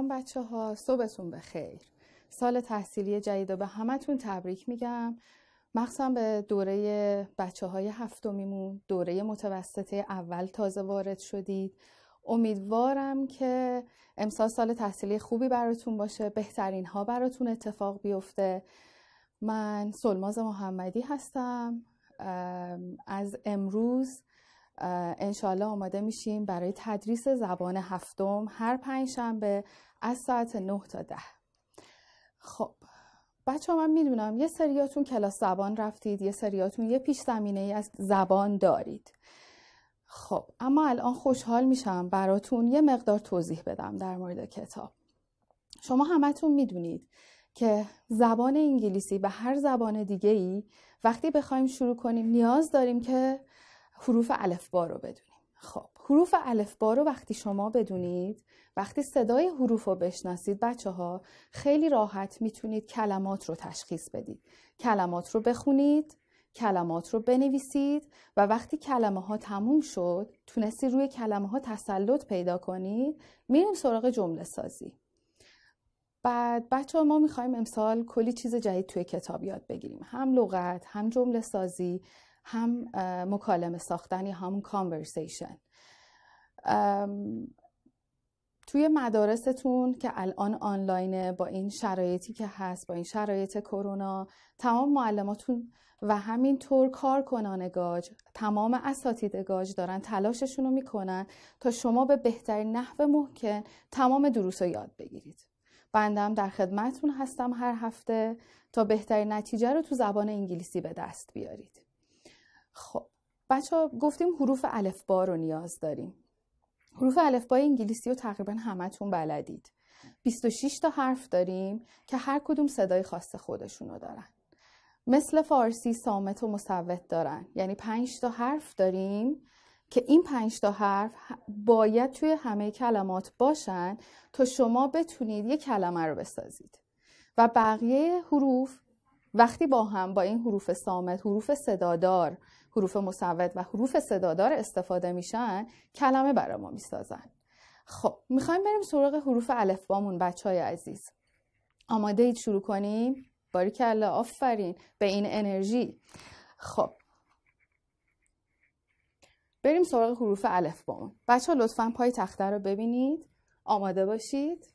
سلام بچه ها، صبحتون بخیر. سال تحصیلی جدید رو به همتون تبریک میگم. مخصوصا به دوره بچه های هفتمیمون، دوره متوسطه اول تازه وارد شدید. امیدوارم که امسال سال تحصیلی خوبی براتون باشه، بهترین ها براتون اتفاق بیفته. من سلماز محمدی هستم. از امروز انشالله آماده میشیم برای تدریس زبان هفتم هر پنجشنبه از ساعت 9 تا 10. خب بچه ها، من میدونم یه سریاتون کلاس زبان رفتید، یه سریاتون یه پیش زمینه ای از زبان دارید. خب اما الان خوشحال میشم براتون یه مقدار توضیح بدم در مورد کتاب. شما همتون میدونید که زبان انگلیسی و هر زبان دیگه‌ای وقتی بخوایم شروع کنیم نیاز داریم که حروف الفبا رو بدونیم. خب حروف الفبا رو وقتی شما بدونید، وقتی صدای حروف رو بشناسید بچه ها، خیلی راحت میتونید کلمات رو تشخیص بدید. کلمات رو بخونید، کلمات رو بنویسید و وقتی کلمه ها تموم شد، تونستی روی کلمه ها تسلط پیدا کنید، میریم سراغ جمله سازی. بعد بچه ها ما میخوایم امسال کلی چیز جدید توی کتاب یاد بگیریم. هم لغت، هم جمله سازی، هم مکالمه ساختن یا همون کانورسیشن. توی مدارستون که الان آنلاینه، با این شرایطی که هست، با این شرایط کرونا، تمام معلماتون و همینطور کارکنان گاج، تمام اساتید گاج دارن تلاششون رو میکنن تا شما به بهترین نحو ممکن تمام دروس رو یاد بگیرید. بنده هم در خدمتتون هستم هر هفته تا بهترین نتیجه رو تو زبان انگلیسی به دست بیارید. خب بچه ها، گفتیم حروف الفبا رو نیاز داریم. حروف الفبای انگلیسی رو تقریبا همتون بلدید. 26 تا حرف داریم که هر کدوم صدای خاص خودشونو دارن. مثل فارسی صامت و مصوت دارن. یعنی 5 تا حرف داریم که این 5 تا حرف باید توی همه کلمات باشن تا شما بتونید یک کلمه رو بسازید. و بقیه حروف وقتی با هم با این حروف صامت، حروف صدادار، حروف مصوت و حروف صدادار استفاده میشن، کلمه برای ما میسازن. خب میخوایم بریم سراغ حروف الفبامون بچهای عزیز. آماده اید شروع کنیم؟ باریکلا، آفرین، به این انرژی. خب بریم سراغ حروف الفبامون. بچه‌ها لطفاً پای تخته رو ببینید. آماده باشید.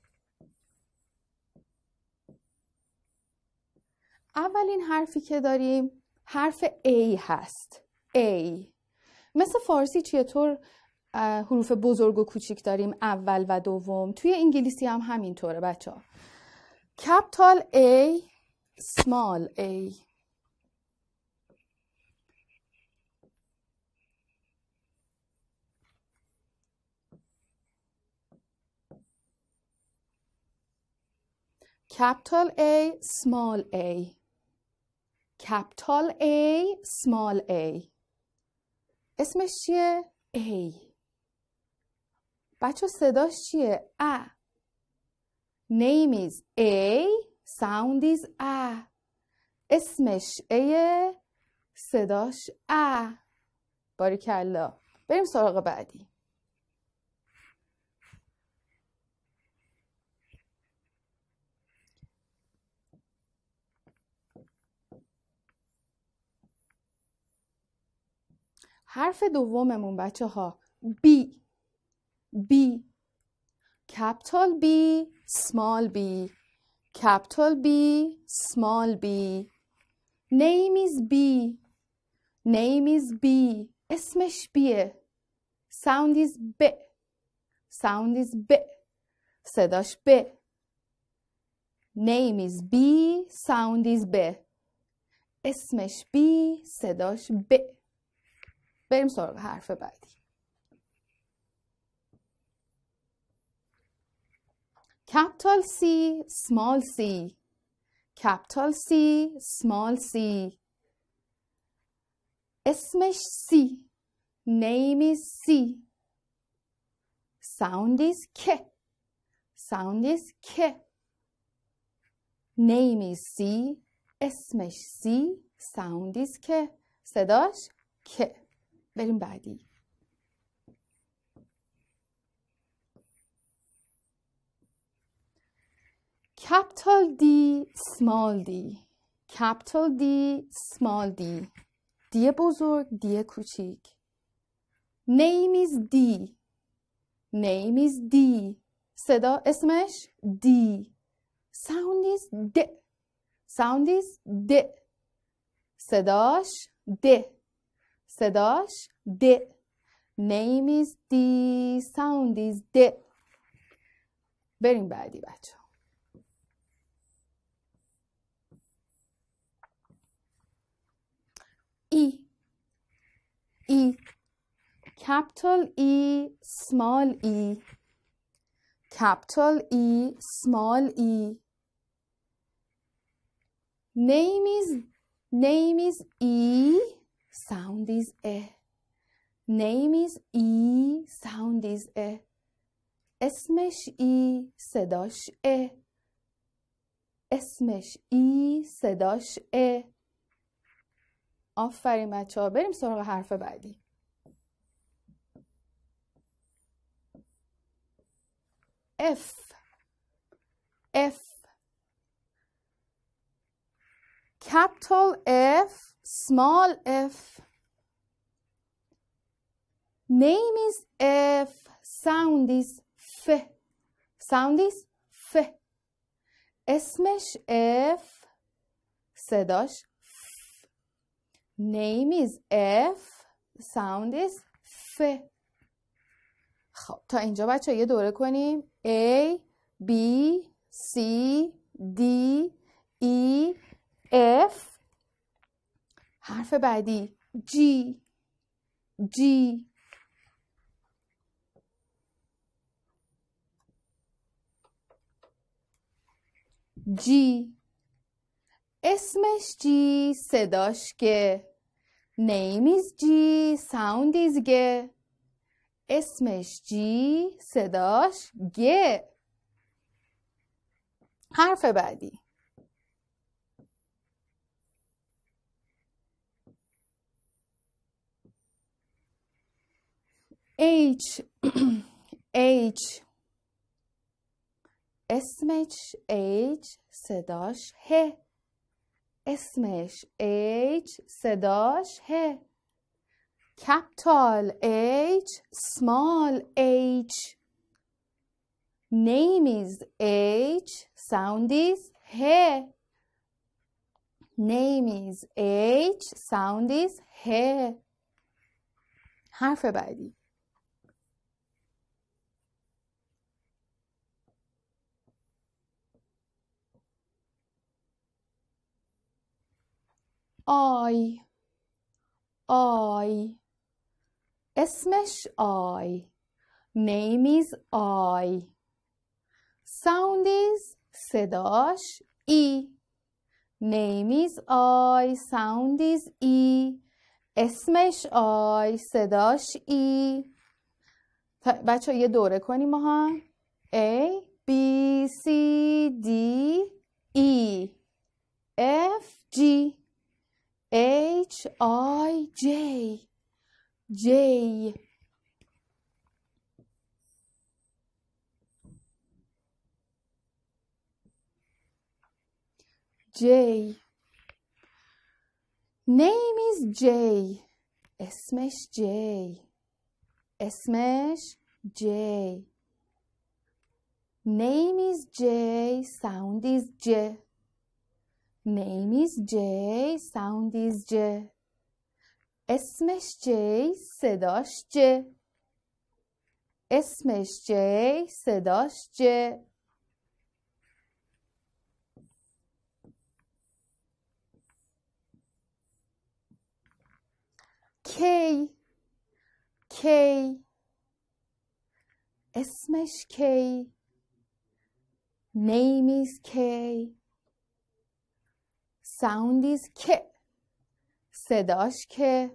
اولین حرفی که داریم حرف A هست. A. مثل فارسی چطور حروف بزرگ و کوچیک داریم اول و دوم، توی انگلیسی هم همینطوره بچه ها. Capital A, small a. Capital A, small a. Capital A, small a. اسمش چیه؟ A. بچه صداش چیه؟ A. Name is A. Sound is A. اسمش A. صداش A. باریکلا. بریم سراغ بعدی. حرف دوممون بچه ها B. B. Capital B, small b. Capital B, small b. Name is B. Name is B. اسمش بیه. Sound is B. Sound is B. صداش B. Name is B. Sound is B. اسمش B. صداش B. بریم سراغ حرف بعدی. Capital C, small c. Capital C, small c. اسمش C. Name is C. Sound is K. Sound is K. Name is C. اسمش C. Sound is K. صداش K. بریم بعدی. capital D small d capital D small d دی بزرگ دی کوچیک. name is D name is D صدا اسمش D sound is D sound is D صداش D صداش D name is D sound is D. بریم بعدی بچه. E capital E small e capital E small e name is E sound is E name is E sound is E اسمش E صداش E اسمش E صداش E. آفرین بچه ها. بریم سراغ حرف بعدی. F capital F small f name is F sound is F sound is F اسمش F صداش name is F sound is F. خب تا اینجا بچه یه دوره کنیم. A B C D E F. حرف بعدی G اسمش G صداش گه name is G sound is گه اسمش G صداش گه. حرف بعدی H اسمش H صداش ه اسمش H صداش ه capital H small h name is H sound is he name is H sound is he. حرف بعدی I اسمش I name is I sound is صداش E name is I sound is E اسمش I صداش E. بچه یه دوره کنیم ما هم. A B C D E F G H I J name is J اسمش J name is J sound is J name is J sound is J اسمش J صداش J اسمش J صداش J. K اسمش K name is K sound is K صداش K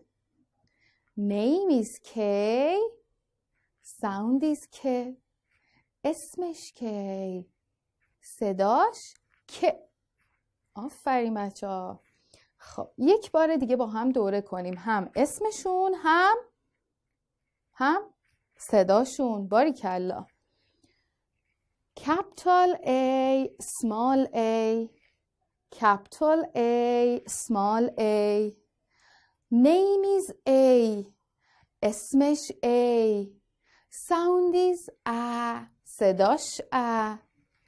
name is K sound is K اسمش K صداش K. آفرین بچه‌ها. خب یک بار دیگه با هم دوره کنیم هم اسمشون هم صداشون. باریکلا. capital A small a, capital A small a. Name is A, اسمش A. Sound is A, صداش A.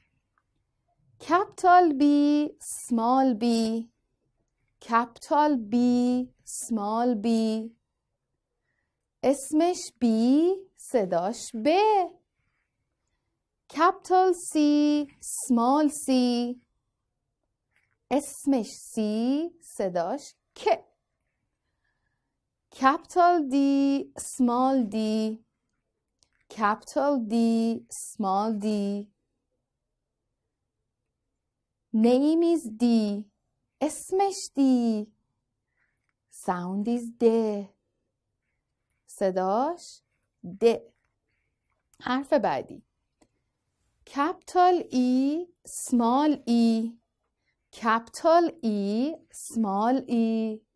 capital B small b, capital B small b. اسمش B، صداش ب. capital C small c، اسمش C، صداش ک. capital D small d، capital D small d. name is D، اسمش D. sound is D، صداش د. حرف بعدی capital E small e، capital E small e.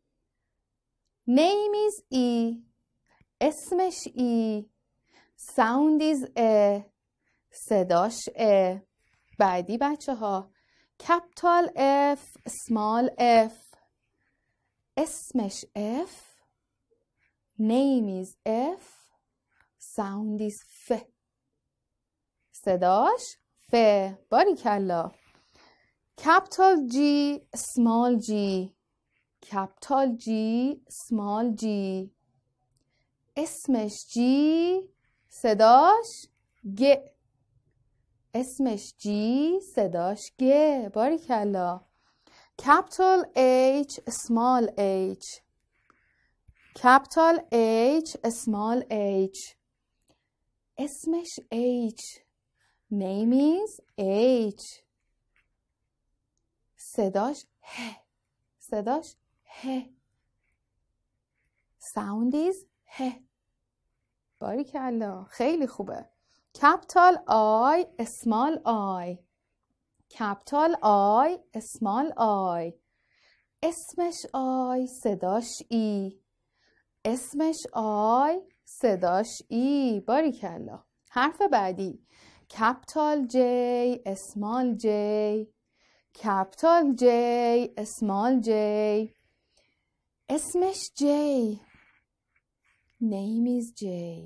name is E، اسمش E. sound is A، صداش A. بعدی بچه ها capital F small f، اسمش F. name is F، sound is F، صداش ف. باریکلا. capital G small g، capital G small g. اسمش G، صداش گ. اسمش G، صداش گ. باریکلا. capital H small h، capital H small h. اسمش H. name is H. صداش ه، صداش ه. sound is ه. باریکلا، خیلی خوبه. capital I small I، capital I small I. اسمش I، صداش E. اسمش I، صداش E. باریکلا. حرف بعدی capital J small j، capital J small j. اسمش J. name is J.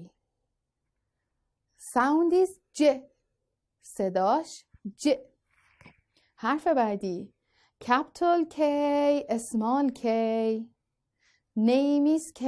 sound is J، صداش ج. حرف بعدی capital K small k، name is K.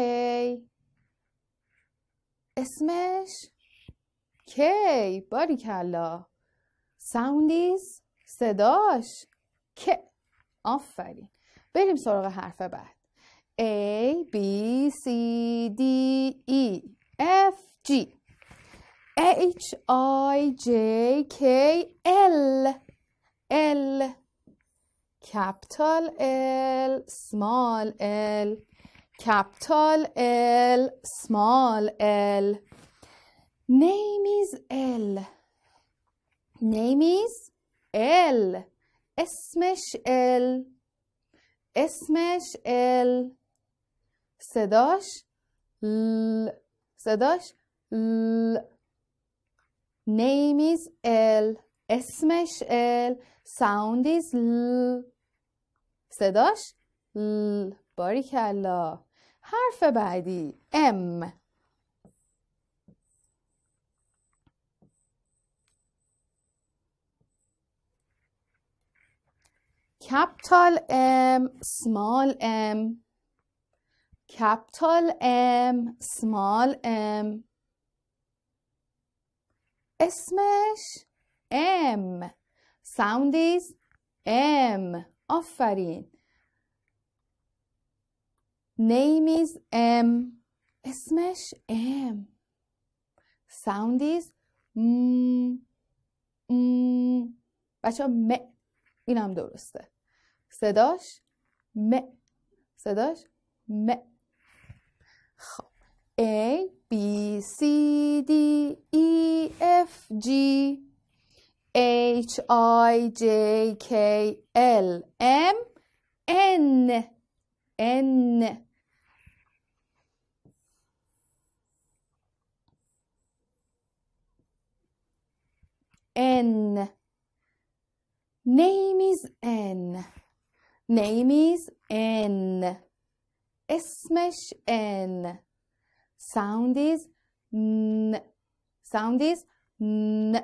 اسمش K. باریکلا. sound is، صداش ک. آفرین. بریم سراغ حرف بعد A B C D E F G H I J K L L. capital L small l، capital L small l. name is L. name is L. اسمش L. اسمش L. صداش L. صداش L. name is L. اسمش L. sound is L. صداش L. باریکلا. حرف بعدی M. capital M small m، capital M small m. اسمش M. sound is M. آفرین. name is M. اسمش M. sound is M. بچه ها م. این هم درسته. صداش م. صداش م. خب A B C D E F G H I J K L M N N. N. Name is N. Name is N. اسمش N. Sound is N. Sound is N.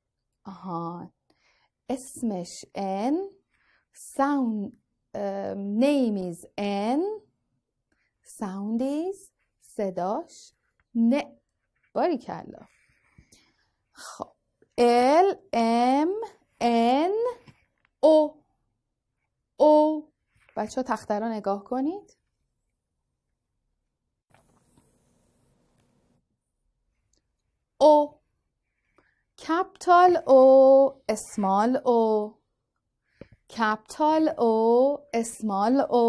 اسمش N. Sound name is N. Sound is صداش ن. باریکلا. خب L M N O. O. بچه ها تخته را نگاه کنید. O. Capital O. Small O. Capital O. Small O.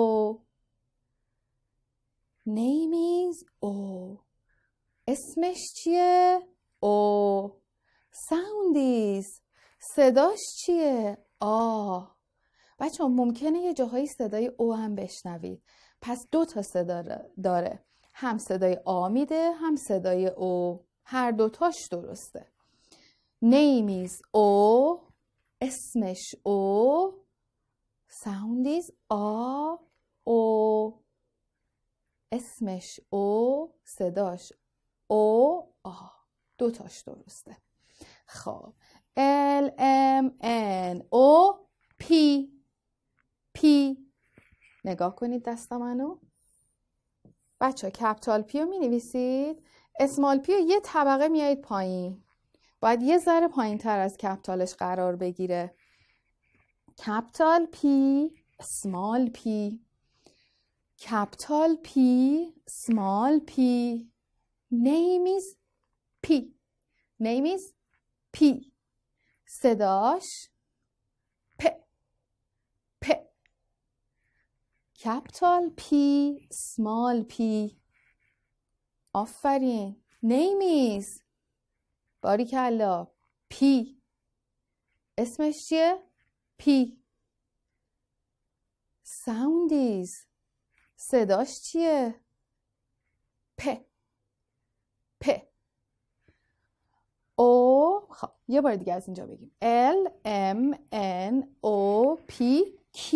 Name is O. اسمش چیه؟ O. Sound is. صداش چیه؟ آ. بچه ها ممکنه یه جاهایی صدای او هم بشنوید. پس 2 تا صدا داره. هم صدای آ میده هم صدای او. هر دوتاش درسته. Name is O. اسمش O. Sound is آ. O. اسمش O. صداش O. آ. 2 تاش درسته. خب L M N O P. P. نگاه کنید دست منو. بچه ها کپیتال پی رو می نویسید. اسمال پی رو یه طبقه میایید پایین. باید یه ذره پایین تر از کپیتالش قرار بگیره. کپیتال پی اسمال پی. کپیتال پی اسمال پی. Name is P. Name is P. صداش پ. پ. کپیتال پی اسمال پی. آفرین. Name is. باریکلا. P. اسمش چیه؟ P. Sound is. صداش چیه؟ پ. پ. او. خب یه بار دیگه از اینجا بگیم. L M N O P Q.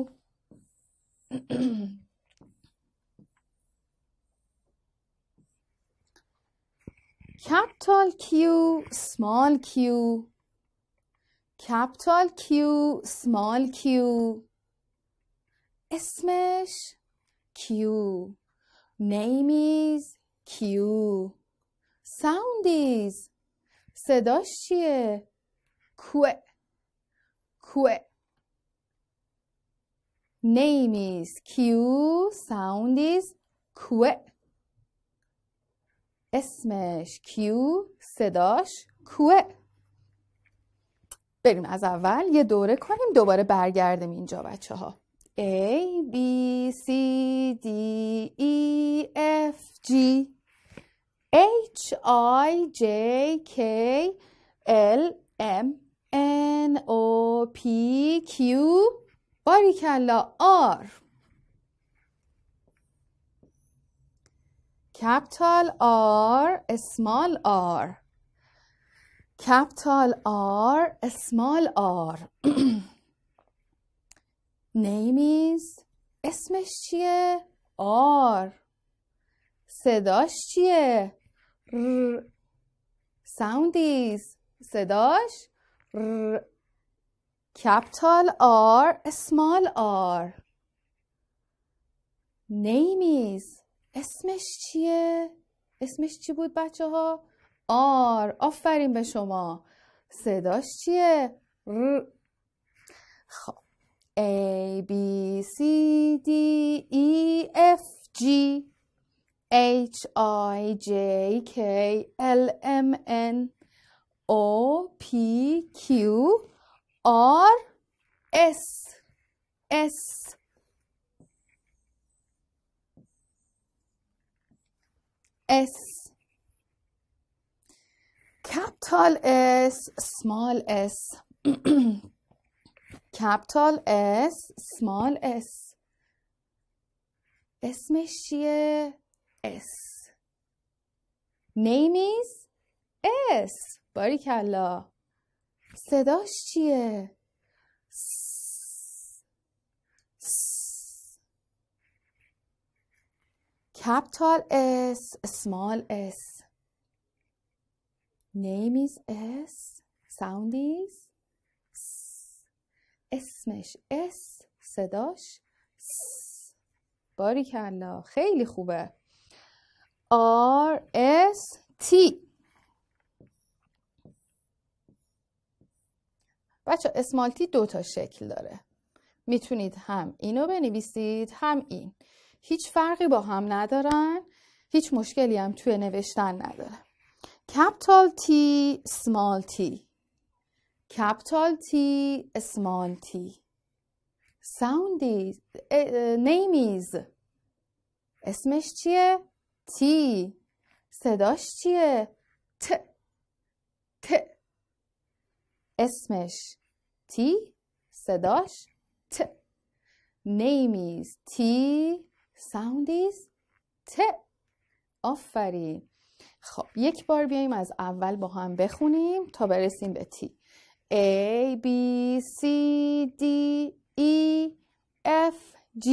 Capital Q small q. Capital Q small q. اسمش Q. Name is Q. Sound is. صداش چیه؟ کوه. کوه. Name is Q. Sound is کوه. اسمش Q. صداش کوه. بریم از اول یه دوره کنیم دوباره برگردیم اینجا بچه ها. A, B, C, D, E, F, G, H, I, J, K, L, M, N, O, P, Q. باریکلا. R. Capital R, small r. Capital R, small r. Name is. اسمش چیه؟ R. صداش چیه؟ R. Sound is. صداش R. Capital R, small r. Name is. اسمش چیه؟ اسمش چی بود بچه ها؟ R. آفرین به شما. صداش چیه؟ R. خب A, B, C, D, E, F, G, H, I, J, K, L, M, N, O, P, Q, R, S. S. S. Capital S, small s. Capital S, small s. اسمش چیه؟ S. Name is S. باریکلا. صداش چیه؟ capital S small s. name is S, sound is اسمش S، صداش باریکلا، خیلی خوبه. R S T. بچه اسمال تی 2 تا شکل داره، میتونید هم اینو بنویسید هم این، هیچ فرقی با هم ندارن، هیچ مشکلی هم توی نوشتن نداره. capital T small t، capital T small t. sound is name is اسمش چیه؟ T. صداش چیه؟ ت. اسمش T، صداش ت. name is T، sound is ت. آفرین. خب یک بار بیاییم از اول با هم بخونیم تا برسیم به T. A B C D E F G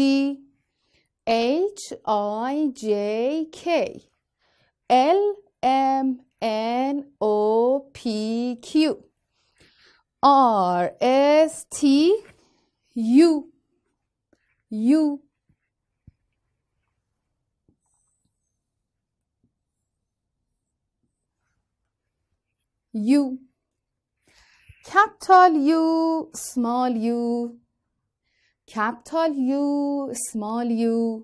H I J K L M N O P Q R S T U capital U small u, capital U small u.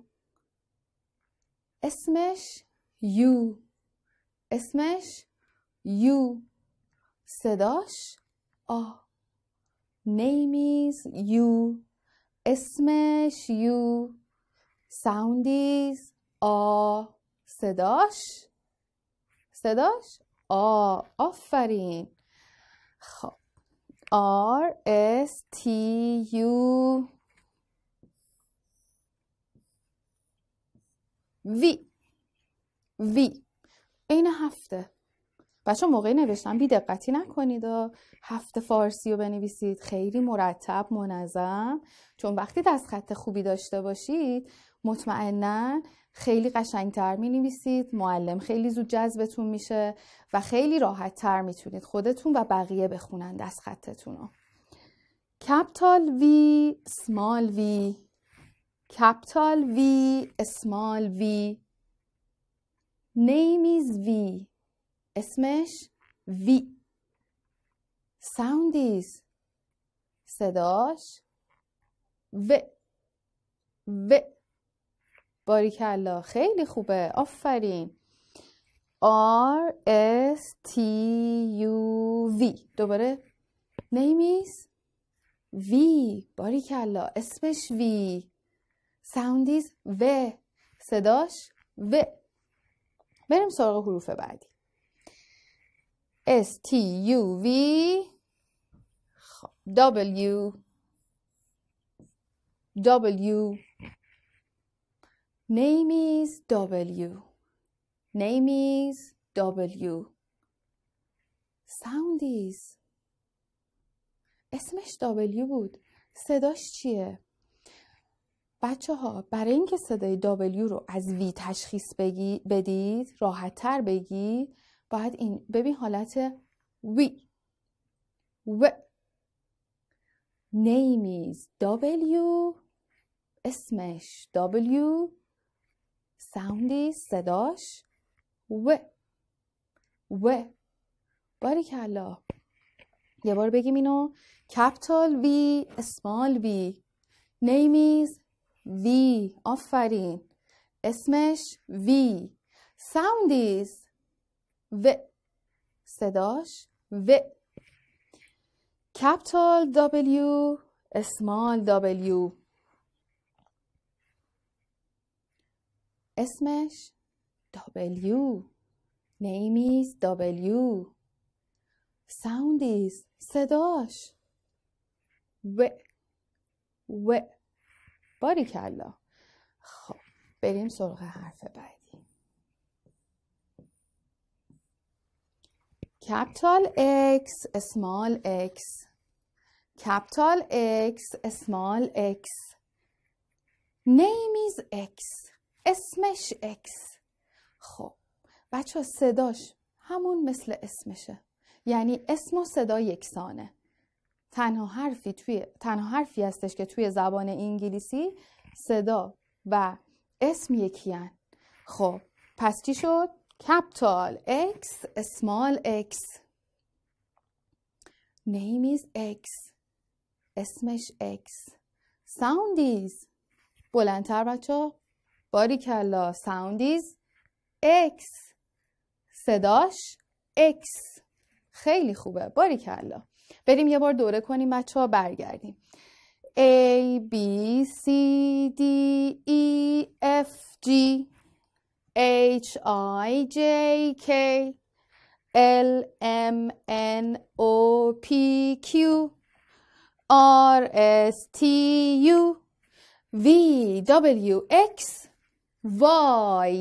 اسمش U، اسمش U، صداش آ. name is U، اسمش U، sound is آ، صداش آ. آفرین. خب R S T U V. این هفته. بچه موقع نوشتن بی دقتی نکنید و هفته فارسی رو بنویسید خیلی مرتب منظم، چون وقتی دست خط خوبی داشته باشید مطمئناً خیلی قشنگتر می نویسید، معلم خیلی زود جذبتون میشه و خیلی راحت تر میتونید خودتون و بقیه بخونن دست خطتون رو. capital V small v، capital V small v. name is V، اسمش V، sound is صداش و. باریکلا، خیلی خوبه، آفرین. R S T U V. دوباره name is V، باریکلا، اسمش V، sound is و، صداش و. بریم سراغ حروف بعدی. S T U V W. name is W، name is W، sound is اسمش W بود، صداش چیه؟ بچه ها برای اینکه صدای W رو از V تشخیص بدید، راحت تر بگید، باید این ببین حالت و. name is W، اسمش W، sound is صداش و. باریکلا. یه بار بگیم اینو. capital V small v. name is V، آفرین، اسمش V، sound is و، صداش و. capital W small w. اسمش W، name is W، sound is صداش و. باریکلا. خب بریم سراغ حرف بعدی. capital X small x capital X small x name is X اسمش X. خب بچه ها صداش همون مثل اسمشه، یعنی اسم و صدا یکسانه. تنها حرفی هستش که توی زبان انگلیسی صدا و اسم یکیان. خب پس چی شد؟ capital X small x name is X اسمش X sound is بلندتر بچه ها باریکلا sound is X صداش X. خیلی خوبه باریکلا. بریم یه بار دوره کنیم بچه ها، برگردیم. A B C D E F G H I J K L M N O P Q R S T U V W X Y.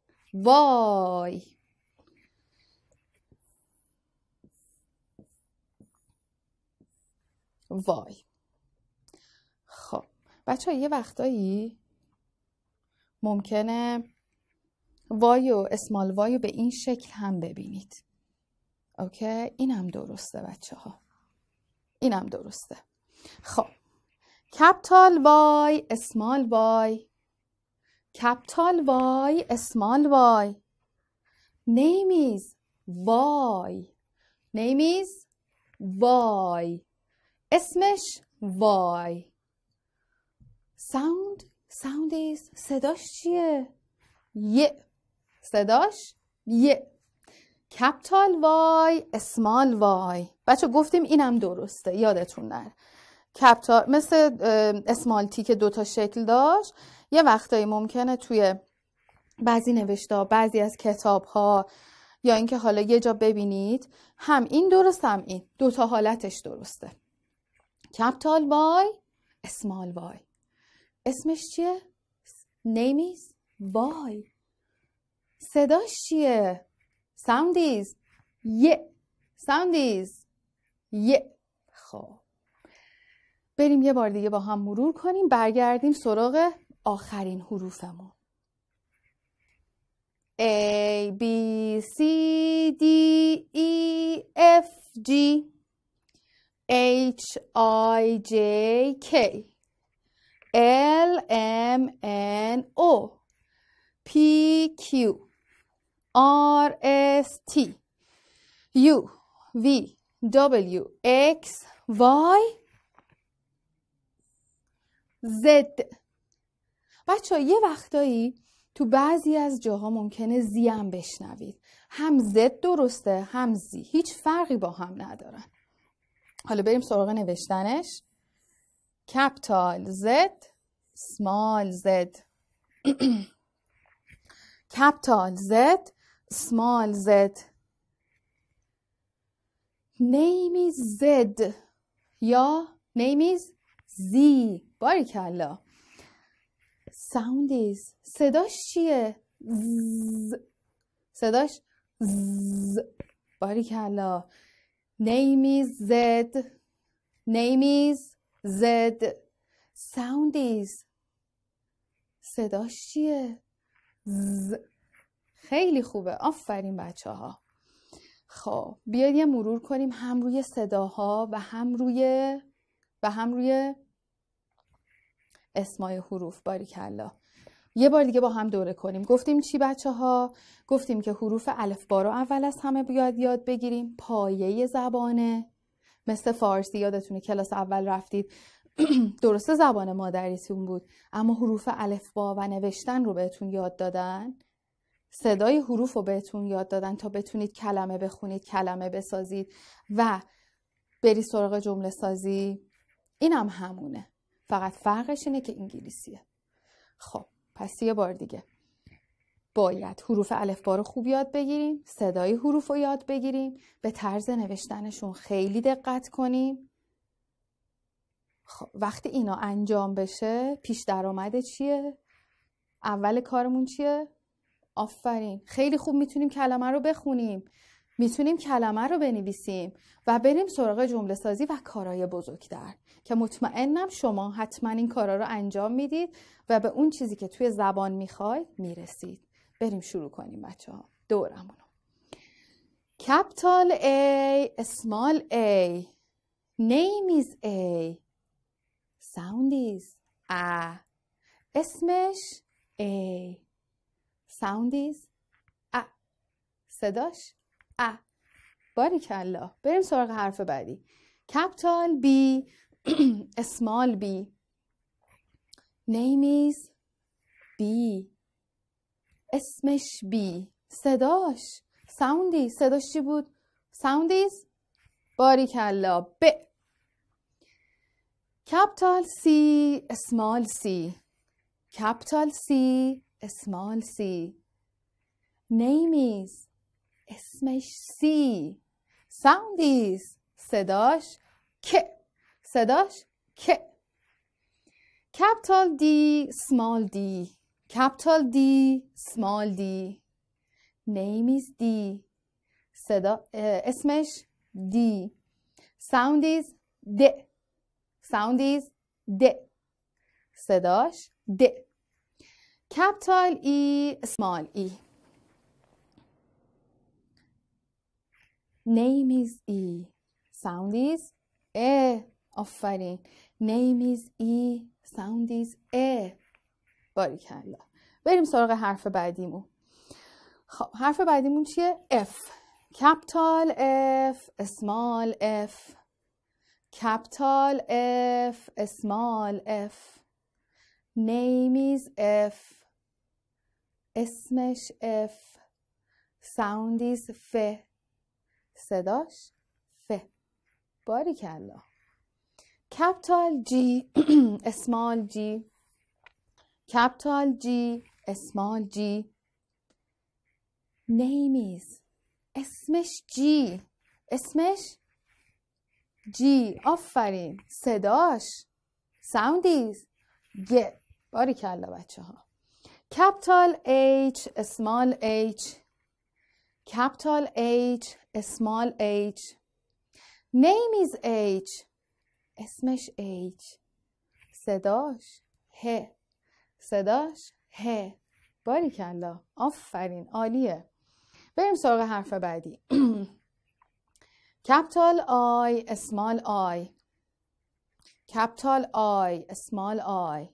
خب بچه ها یه وقتایی ممکنه وای و اسمال وای به این شکل هم ببینید. اوکی این هم درسته بچه ها، این هم درسته. خب capital Y small y capital Y small y name is Y اسمش Y sound is صداش چیه؟ صداش capital Y small y. بچه گفتیم اینم درسته یادتون نره. capital مثل اسمال تی که دوتا شکل داشت، یه وقتایی ممکنه توی بعضی نوشته بعضی از کتاب ها یا اینکه حالا یه جا ببینید هم این درست هم این دوتا حالتش درسته. capital Y small y اسمش چیه؟ name is Y صداش چیه؟ sound is خب بریم یه بار دیگه با هم مرور کنیم، برگردیم سراغ آخرین حروفمون. A B C D E F G H I J K L M N O P Q R S T U V W X Y Z. بچه ها یه وقتایی تو بعضی از جاها ممکنه زی هم بشنوید، هم زد درسته هم زی، هیچ فرقی با هم ندارن. حالا بریم سراغ نوشتنش. capital Z small z capital Z small z name is Z یا name is Z. باریکلا. sound is صداش چیه؟ صداش ز. باریکلا. name is Z sound is صداش چیه؟ ز. خیلی خوبه آفرین بچه ها. خب بیاید یه مرور کنیم هم روی صداها و هم روی اسمای حروف. باریکلا. یه بار دیگه با هم دوره کنیم. گفتیم چی بچه ها؟ گفتیم که حروف الفبا رو اول از همه باید یاد بگیریم، پایه زبانه. مثل فارسی یادتونه کلاس اول رفتید درسته زبان مادریتون بود اما حروف الفبا و نوشتن رو بهتون یاد دادن، صدای حروف رو بهتون یاد دادن تا بتونید کلمه بخونید، کلمه بسازید و بری سراغ جمله سازی. اینم همونه، فقط فرقش اینه که انگلیسیه. خب پس یه بار دیگه باید حروف الفبا رو خوب یاد بگیریم، صدای حروف رو یاد بگیریم، به طرز نوشتنشون خیلی دقت کنیم. خب وقتی اینا انجام بشه پیش درآمد چیه؟ اول کارمون چیه؟ آفرین خیلی خوب میتونیم کلمه رو بخونیم. میتونیم کلمه رو بنویسیم و بریم سراغ جمله سازی و کارهای بزرگتر که مطمئنم شما حتما این کارا رو انجام میدید و به اون چیزی که توی زبان میخواید میرسید. بریم شروع کنیم بچه ها دورمونو. Capital A, small a. Name is A. Sound is A. اسمش A. Sound is A. صداش A. باریکلا. بریم سراغ حرف بعدی. Capital B, small b. Name is B. اسمش B. صداش ساوندی. صداش چی بود؟ ساوندیز. باریکلا. ب. Capital C, small c. Capital C, small c. Name is. اسمش C. ساوندیز. صداش ک. صداش ک. Capital D, small d. Capital D, small d. Name is D. اسمش D. Sound is D. Sound is D. صداش D. Capital E, small e. Name is E. Sound is A. آفرین. Name is E. Sound is A. باریکلا. بریم سراغ حرف بعدیمون. خب حرف بعدیمون چیه؟ F. Capital F, small f. Capital F, small f. Name is F. اسمش F. Sound is F. صداش F. باریکلا. Capital G, small g. Capital G, small g. Name is. اسمش G. اسمش G. آفرین. صداش Sound is G. باریکلا بچه ها. Capital H, small h. Capital H, small h. Name is H. اسمش H. صداش H. صداش H. باریکلا. آفرین. عالیه. بریم سراغ حرف بعدی. Capital I, small I. Capital I, small I.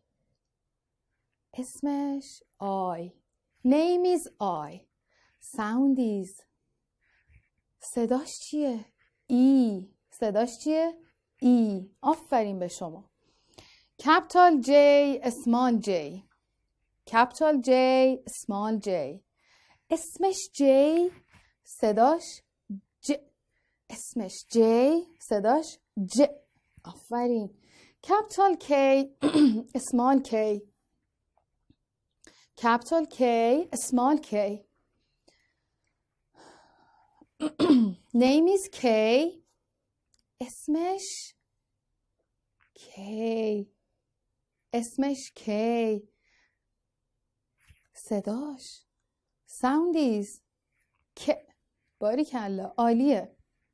اسمش I. Name is I. Sound is. صداش چیه؟ E. صداش چیه؟ E. آفرین به شما. Capital J, small j. Capital J, small j. اسمش J. صداش J. اسمش J. صداش J. آفرین. Capital K, small k. Capital K, small k. Name is K. اسمش K. اسمش K. صداش Sound is K. باریکلا. عالیه.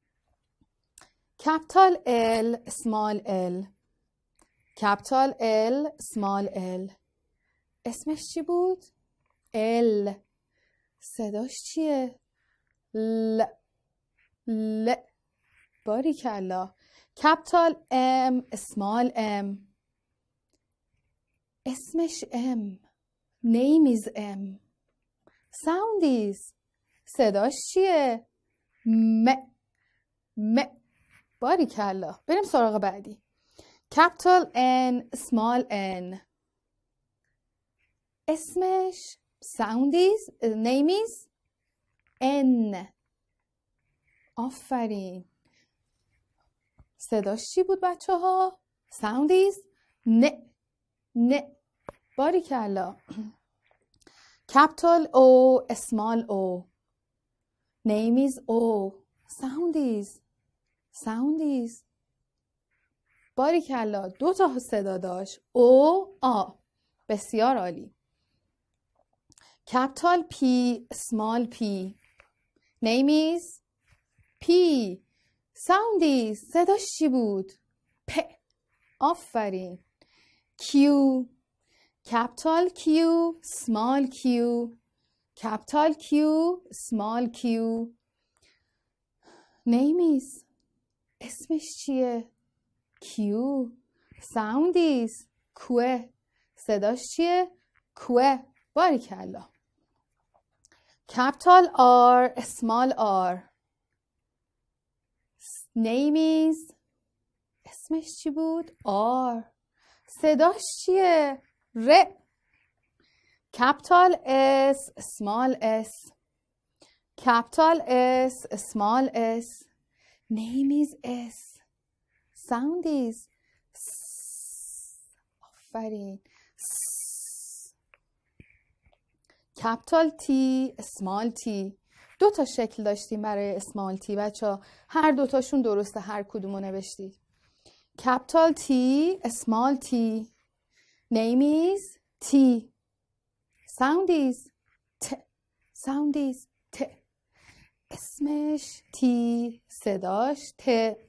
Capital L, small l. Capital L, small l. اسمش چی بود؟ L. صداش چیه؟ ل. ل. باریکلا. Capital M, small m. اسمش M. Name is M. Sound is. صداش چیه؟ م. م. باریکلا. بریم سراغ بعدی. Capital N, small n. اسمش sound is. Name is N. آفرین. صداش چی بود بچه ها؟ Sound is ن. ن. باریکلا. Capital O, small o. Name is O. Sound is. Sound is. باریکلا. 2 تا صدا داشت. O, آ. بسیار عالی. Capital P, small p. Name is P. Soundies. صداش چی بود؟ P. آفرین. Q. Capital Q, small q. Capital Q, small q. Name is. اسمش چیه؟ Q. Soundies. کوه. صداش چیه؟ کوه. باریکلا. Capital R, small r. Name is. اسمش چی بود؟ R. صداش چیه؟ ر. Capital S, small s. Capital S, small s. Name is S. Sound is. آفرین. Capital T, small t. دو تا شکل داشتیم برای small t بچه. هر دوتاشون درسته، هر کدومو نوشتید. Capital T, small t. Name is T. Sound is T. Sound is T. اسمش T. صداش T.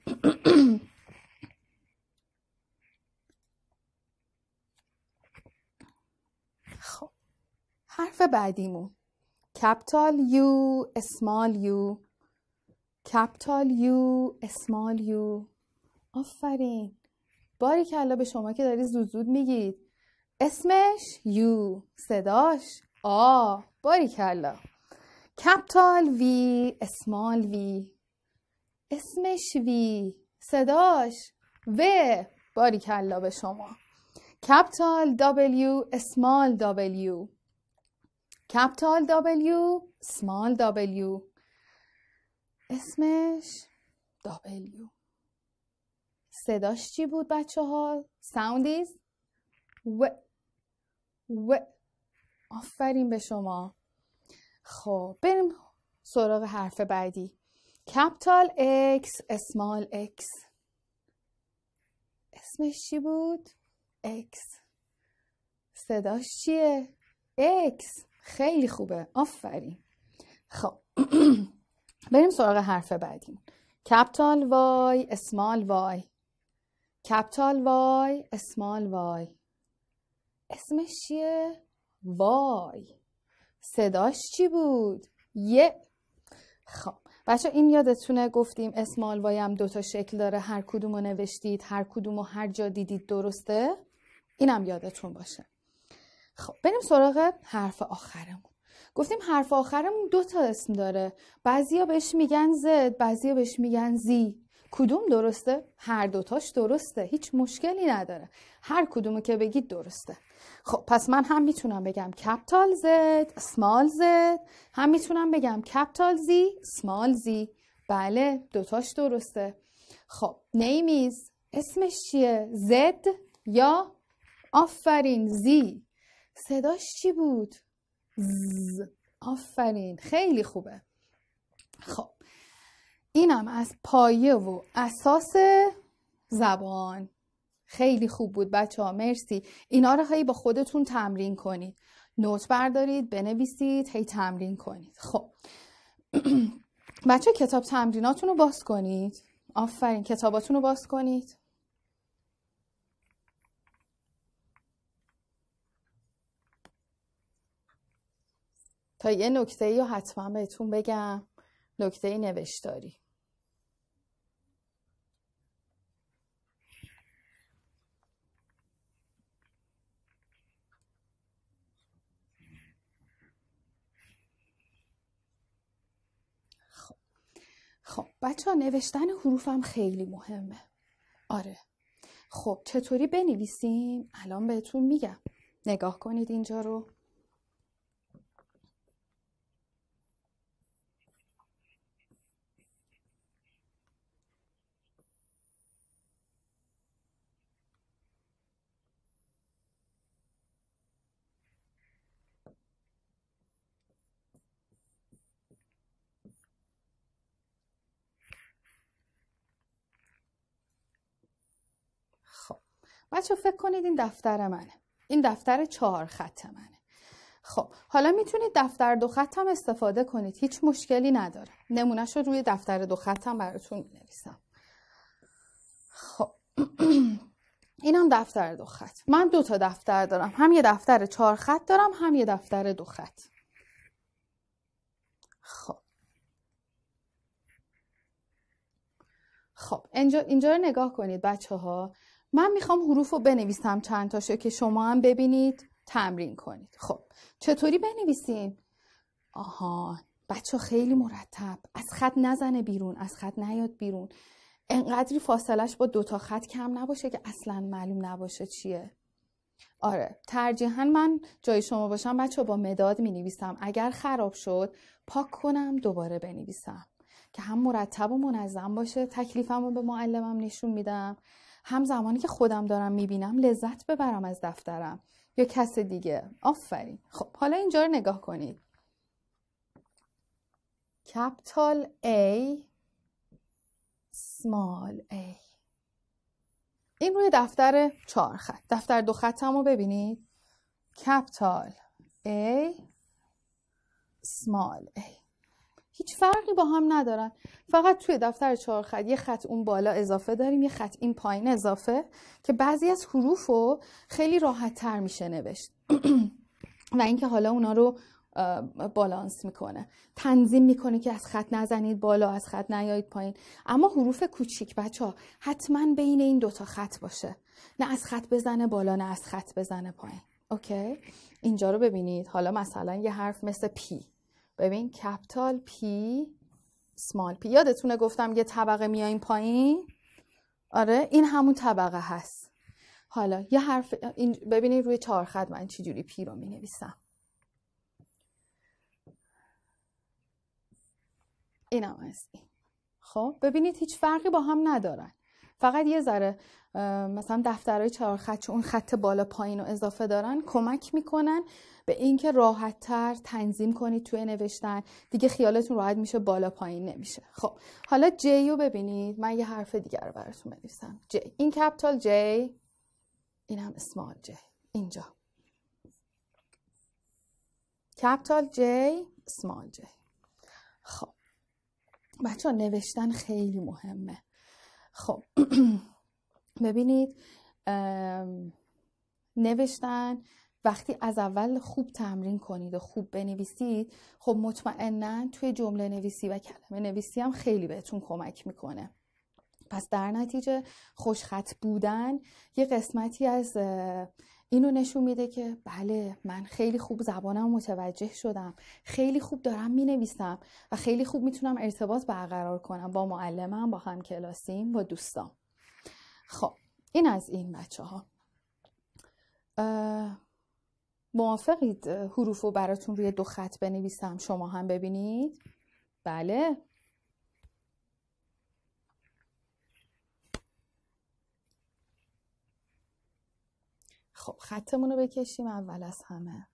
خب حرف بعدیمون Capital U, small u. Capital U, small u. آفرین. باریکلا به شما که داری زود میگید. اسمش U. صداش آ. باریکلا. Capital V, small v. اسمش V. صداش و. باریکلا به شما. Capital W, small w. Capital W, small w. اسمش W. صداش چی بود بچه ها؟ Sound is و. آفرین به شما. خب بریم سراغ حرف بعدی. Capital X, small x. اسمش چی بود؟ X. صداش چیه؟ X. خیلی خوبه. آفرین. خب بریم سراغ حرف بعدی. Capital Y, small y. Capital Y, small y. اسمش چیه؟ Y. صداش چی بود؟ یه. خب بچه این یادتونه گفتیم اسمال وای هم دوتا شکل داره، هر کدومو نوشتید، هر کدومو هر جا دیدید درسته؟ اینم یادتون باشه. خب بریم سراغ حرف آخرمون. گفتیم حرف آخرمون دوتا اسم داره، بعضیا بهش میگن زد، بعضیا بهش میگن زی. کدوم درسته؟ هر دوتاش درسته، هیچ مشکلی نداره، هر کدومو که بگید درسته. خب پس من هم میتونم بگم کپیتال زد، سمال زد، هم میتونم بگم کپیتال زی، سمال زی. بله دوتاش درسته. خب نیمیز اسمش چیه؟ زد یا آفرین زی. صداش چی بود؟ ز. آفرین خیلی خوبه. خب اینم از پایه و اساس زبان. خیلی خوب بود بچه ها، مرسی. اینا رو هی با خودتون تمرین کنید، نوت بردارید، بنویسید، هی تمرین کنید. خب بچه کتاب تمریناتون رو باز کنید. آفرین کتاباتون رو باز کنید. تا یه نکته‌ای رو حتما بهتون بگم، نکته نوشتاری. خب بچه ها نوشتن حروفم خیلی مهمه. آره. خب چطوری بنویسیم؟ الان بهتون میگم. نگاه کنید اینجا رو. خب بچه فکر کنید این دفتر منه، این دفتر 4 خط منه. خب حالا میتونید دفتر دو خط هم استفاده کنید، هیچ مشکلی نداره. نمونهش رو روی دفتر دو خط هم براتون مینویسم. خب اینم دفتر دو خط. من 2 تا دفتر دارم، هم یه دفتر 4 خط دارم، هم یه دفتر 2 خط. خب اینجا رو نگاه کنید بچه ها. من میخوام حروف رو بنویسم چند تاشو که شما هم ببینید تمرین کنید. خب چطوری بنویسیم؟ آها بچه خیلی مرتب، از خط نزنه بیرون، از خط نیاد بیرون، انقدری فاصلش با 2 تا خط کم نباشه که اصلا معلوم نباشه چیه. آره ترجیحاً من جای شما باشم بچه با مداد می نویسم، اگر خراب شد پاک کنم دوباره بنویسم که هم مرتب و منظم باشه، تکلیفم رو به معلمم نشون میدم، هم زمانی که خودم دارم میبینم لذت ببرم از دفترم یا کس دیگه. آفرین. خب حالا اینجا رو نگاه کنید. کپیتال A small a. این روی دفتر 4 خط. دفتر 2 خطم رو ببینید. کپیتال A small a. هیچ فرقی با هم ندارن، فقط توی دفتر 4 خط یه خط اون بالا اضافه داریم، یه خط این پایین اضافه که بعضی از حروف رو خیلی راحت تر میشه نوشت و اینکه حالا اونا رو بالانس میکنه، تنظیم میکنه که از خط نزنید بالا، از خط نیایید پایین. اما حروف کوچیک بچه‌ها حتما بین این 2 تا خط باشه، نه از خط بزنه بالا نه از خط بزنه پایین. اوکی؟ اینجا رو ببینید. حالا مثلا یه حرف مثل پی، ببین کپیتال پی سمال پی. یادتونه گفتم یه طبقه میاییم پایین؟ آره این همون طبقه هست. حالا یه حرف ببینید روی 4 خط من چی جوری پی رو مینویسم. اینم از این. خب ببینید هیچ فرقی با هم ندارن، فقط یه ذره مثلا دفترهای 4 خط چون اون خط بالا پایین رو اضافه دارن کمک میکنن به اینکه راحت تر تنظیم کنید توی نوشتن، دیگه خیالتون راحت میشه بالا پایین نمیشه. خب حالا جی رو ببینید. من یه حرف دیگر رو براتون بنویسم. جی، این کپیتال جی، اینم اسمال جی. اینجا کپیتال جی اسمال جی. خب بچه ها نوشتن خیلی مهمه. خب ببینید نوشتن وقتی از اول خوب تمرین کنید و خوب بنویسید، خب مطمئناً توی جمله نویسی و کلمه نویسی هم خیلی بهتون کمک میکنه. پس در نتیجه خوشخط بودن یه قسمتی از اینو نشون میده که بله من خیلی خوب زبانم متوجه شدم، خیلی خوب دارم مینویسم و خیلی خوب میتونم ارتباط برقرار کنم با معلمم، با همکلاسیم، با دوستام. خب این از این بچه ها. موافقید حروف رو براتون روی 2 خط بنویسم شما هم ببینید؟ بله. خب خطمون رو بکشیم اول از همه.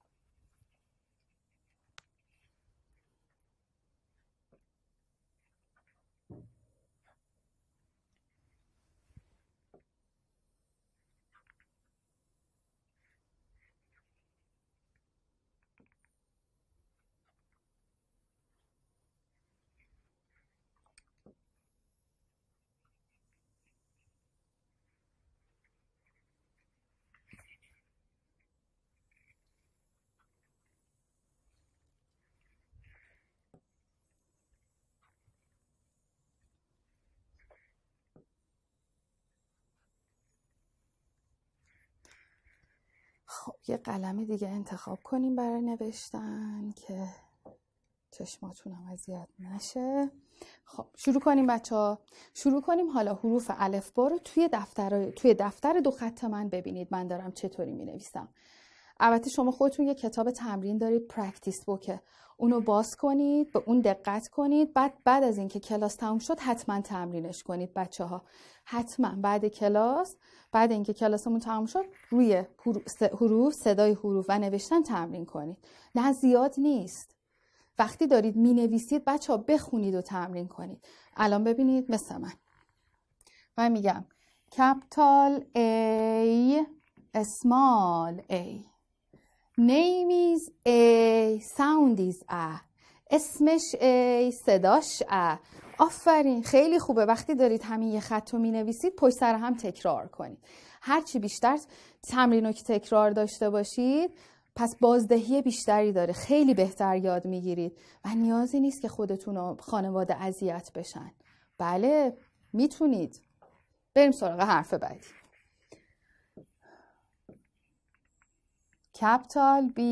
خب یه قلم دیگه انتخاب کنیم برای نوشتن که چشماتونم اذیت نشه. خب شروع کنیم بچه ها. شروع کنیم. حالا حروف الفبا رو توی دفتر 2 خط من ببینید من دارم چطوری می نویسم. البته شما خودتون یه کتاب تمرین دارید، پرکتیس بوکه، اونو باز کنید، به اون دقت کنید. بعد از اینکه کلاس تموم شد حتما تمرینش کنید بچه ها. حتما بعد اینکه کلاسمون تموم شد روی حروف، صدای حروف و نوشتن تمرین کنید. نه زیاد نیست. وقتی دارید می نویسید بچه ها بخونید و تمرین کنید. الان ببینید مثل من میگم capital A small a. name is A sound is A. اسمش A صداش A. آفرین، خیلی خوبه. وقتی دارید همین یه خط رو می‌نویسید پشت سر هم تکرار کنید. هرچی بیشتر تمرین رو که تکرار داشته باشید پس بازدهی بیشتری داره، خیلی بهتر یاد میگیرید و نیازی نیست که خودتون و خانواده اذیت بشن. بله میتونید. بریم سراغ حرف بعدی. capital B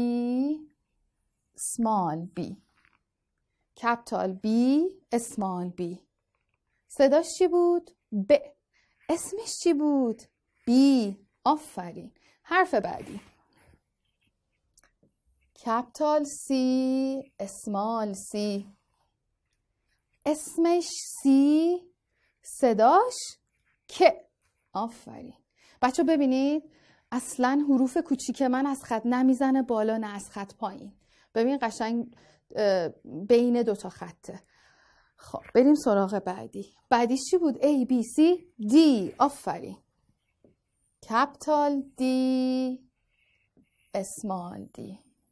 small b. capital B small b. صداش چی بود؟ ب. اسمش چی بود؟ B. آفرین. حرف بعدی. capital C small c. اسمش C صداش که. آفرین. بچه ببینید اصلا حروف کوچیک من از خط نمیزنه بالا نه از خط پایین. ببین قشنگ بین دوتا خطه. خب بریم سراغ بعدی. بعدیش چی بود؟ A, B, C, D. آفرین. capital D small d.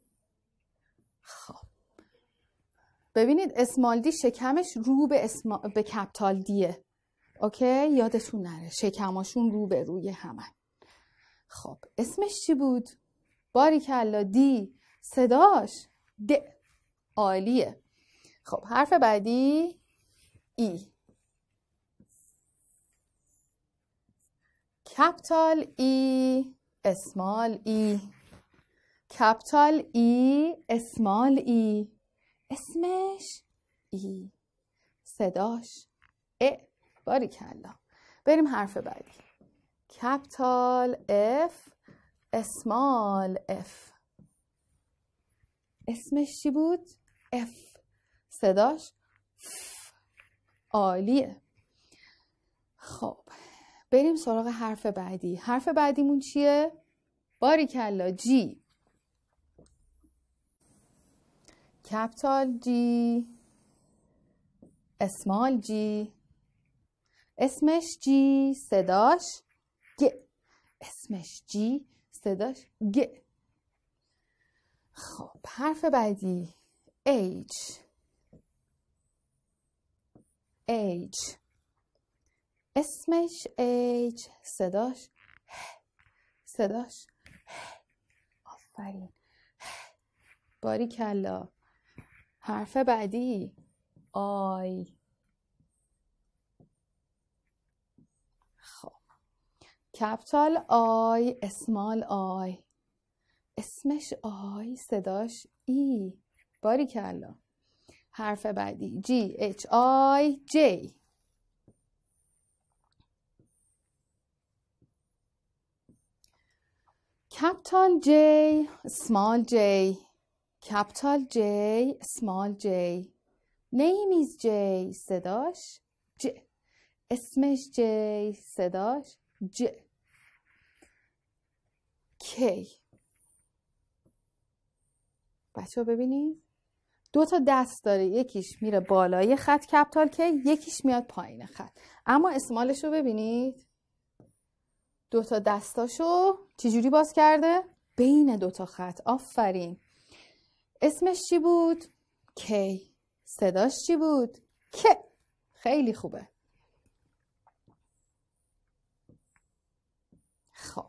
خب ببینید اسمال دی شکمش رو به کپتال دیه. اوکی؟ یادتون نره شکماشون رو به روی همن. خب اسمش چی بود؟ باریکلا دی. صداش د. عالیه. خب حرف بعدی ای. کپتال ای اسمال ای. کپتال ای اسمال ای. اسمش ای. صداش ا. باریکلا. بریم حرف بعدی. کپتال اف اسمال اف. اسمش چی بود؟ اف. صداش ف. عالیه. خب بریم سراغ حرف بعدی. حرف بعدیمون چیه؟ باریکلا جی. کپتال جی اسمال جی. اسمش جی صداش گ. اسمش جی صداش گ. خب حرف بعدی H. H. اسمش H صداش صداش آفرین. باریکلا. حرف بعدی آی. خب کپتال آی اسمال آی. اسمش آی صداش ای. باریکلا. حرف بعدی جی اچ آی جی. کپتال جی اسمال جی. کپتال جی اسمال جی. نیم ایز جی صداش ج. اسمش جی صداش ج. کی. بچه ها ببینید دو تا دست داره، یکیش میره بالای خط کپتال کی، یکیش میاد پایین خط. اما اسمالش رو ببینید دو تا دستاشو چجوری باز کرده؟ بین دو تا خط. آفرین. اسمش چی بود؟ کی. صداش چی بود؟ که. خیلی خوبه. خب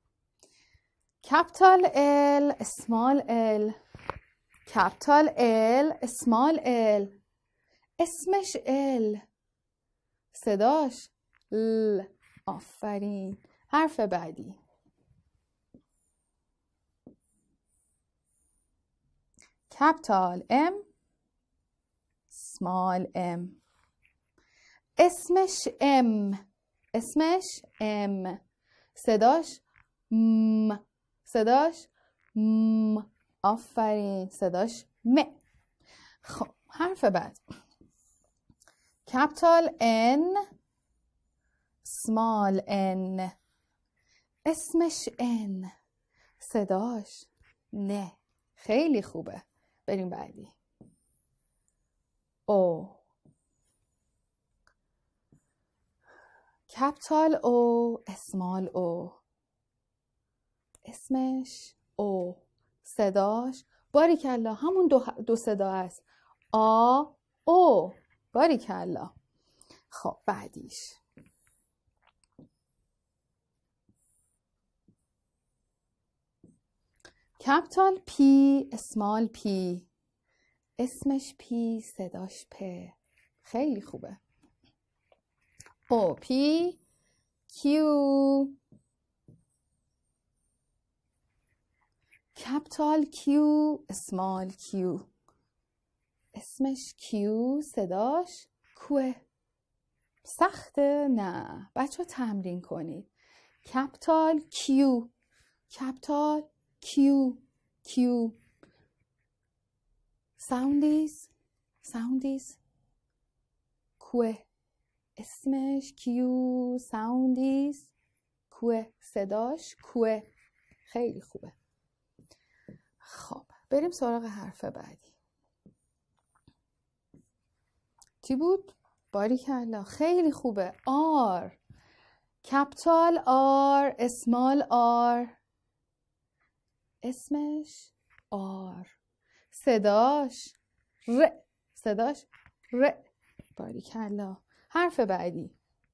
کپتال ال اسمال ال. کپتال ال اسمال ال. اسمش ال صداش ل. آفرین. حرف بعدی کپتال ام اسمال ام. اسمش ام. اسمش ام. صداش م. صداش م. آفرین. صداش م. خب حرف بعد کپتال N small n. اسمش N. صداش نه. خیلی خوبه. بریم بعدی. او. کپتال O اسمال O. اسمش O. صداش باریکلا همون دو صدا است. آ او. باریکلا. خب بعدیش کپیتال پی اسمال پی. اسمش پی صداش پ. خیلی خوبه. او پی کیو. کپیتال کیو اسمال کیو. اسمش کیو صداش کوه. سخته؟ نه. بچه ها تمرین کنید. کپیتال کیو. کپیتال کیو. کیو. ساوندیز کوه. اسمش کیو. ساوندیز کوه. صداش کوه. خیلی خوبه. خب بریم سراغ حرف بعدی. چی بود؟ باریکلا. خیلی خوبه. آر. کپیتال آر اسمال آر. اسمش آر. صداش ر. صداش ر. باریکلا. حرف بعدی.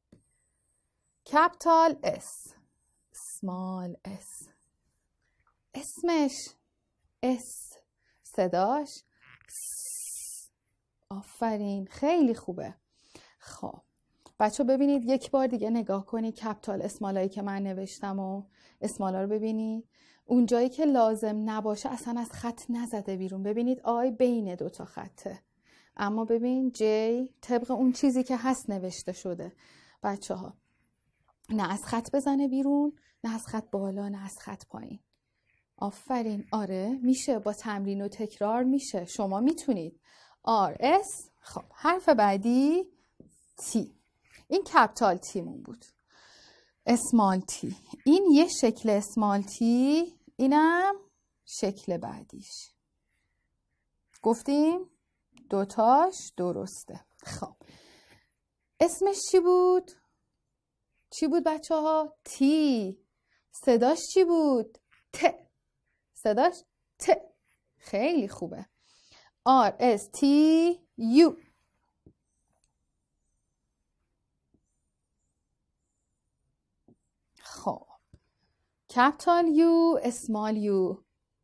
کپیتال اس اسمال اس. اسمش اس. صداش س. آفرین. خیلی خوبه. خب بچه ببینید یک بار دیگه نگاه کنید کپیتال اسمالایی که من نوشتم و اسمالا رو ببینید. اون جایی که لازم نباشه اصلا از خط نزده بیرون. ببینید آی بین دوتا خطه، اما ببین جی طبق اون چیزی که هست نوشته شده. بچه ها نه از خط بزنه بیرون، نه از خط بالا، نه از خط پایین. آفرین. آره میشه، با تمرین و تکرار میشه. شما میتونید. آر اس. خب حرف بعدی تی. این کپیتال تیمون بود. اسمال تی. این یه شکل اسمال تی، اینم شکل بعدیش. گفتیم دوتاش درسته. خب اسمش چی بود؟ چی بود بچه ها؟ تی. صداش چی بود؟ ت. صداش ت. خیلی خوبه. آر اس تی یو. خب کپیتال یو اسمال یو.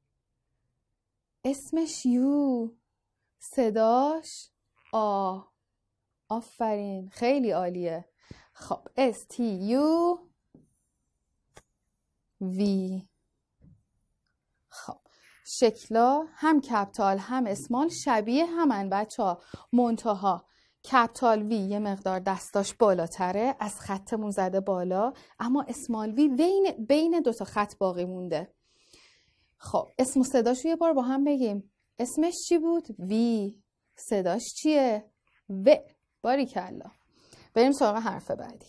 اسمش یو. صداش آ. آفرین. خیلی عالیه. خب اس تی یو وی. خب شکلا هم کپیتال هم اسمال شبیه همن بچه ها. منتها کپیتال وی یه مقدار دستاش بالاتره، از خطمون زده بالا، اما اسمال وی بین دوتا خط باقی مونده. خب اسم و صداش یه بار با هم بگیم. اسمش چی بود؟ وی. صداش چیه؟ و. باریکلا. بریم سراغ حرف بعدی.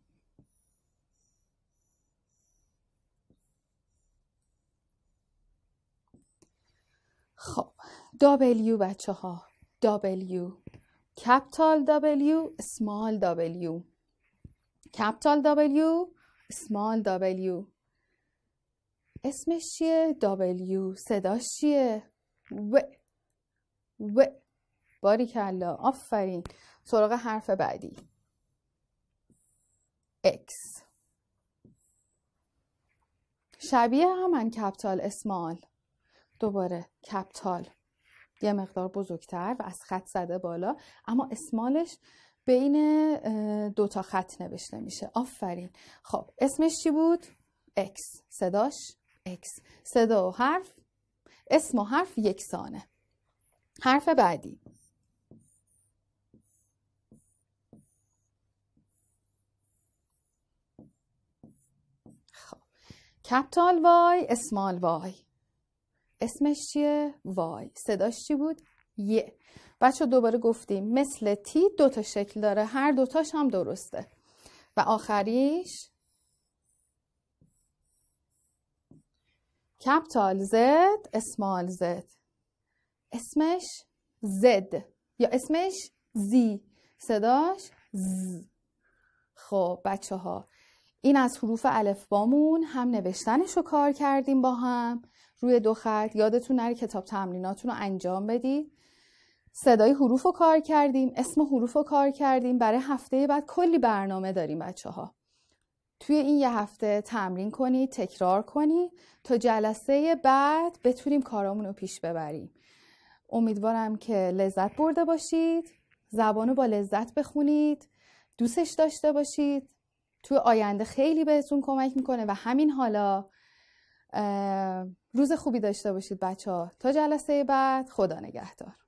خب دابلیو بچه ها. دابلیو. کپیتال دابلیو اسمال دابلیو. کپیتال دابلیو اسمال دابلیو. اسمش چیه؟ دابلیو. صداش چیه؟ و. و. باریکلا. آفرین. سراغ حرف بعدی. اکس. شبیه همن کپیتال اسمال. دوباره کپیتال یه مقدار بزرگتر و از خط زده بالا، اما اسمالش بین دوتا خط نوشته میشه. آفرین. خب اسمش چی بود؟ اکس. صداش اکس. صدا و حرف، اسم و حرف یکسانه. حرف بعدی. خب کپیتال وای اسمال وای. اسمش چیه؟ وای. صداش چی بود؟ یه. بچه دوباره گفتیم مثل تی دوتا شکل داره، هر دوتاش هم درسته. و آخریش کپیتال زد اسمال زد. اسمش زد یا اسمش زی. صداش ز. خب بچه ها این از حروف الفبامون هم نوشتنش رو کار کردیم با هم روی 2 خط. یادتون نره کتاب تمریناتون رو انجام بدید. صدای حروف رو کار کردیم، اسم حروف رو کار کردیم. برای هفته بعد کلی برنامه داریم بچه‌ها. توی این یه هفته تمرین کنید، تکرار کنید تا جلسه بعد بتونیم کارامون رو پیش ببریم. امیدوارم که لذت برده باشید. زبان رو با لذت بخونید، دوستش داشته باشید. توی آینده خیلی بهتون کمک میکنه و همین حالا روز خوبی داشته باشید بچه‌ها. تا جلسه بعد، خدا نگهدار.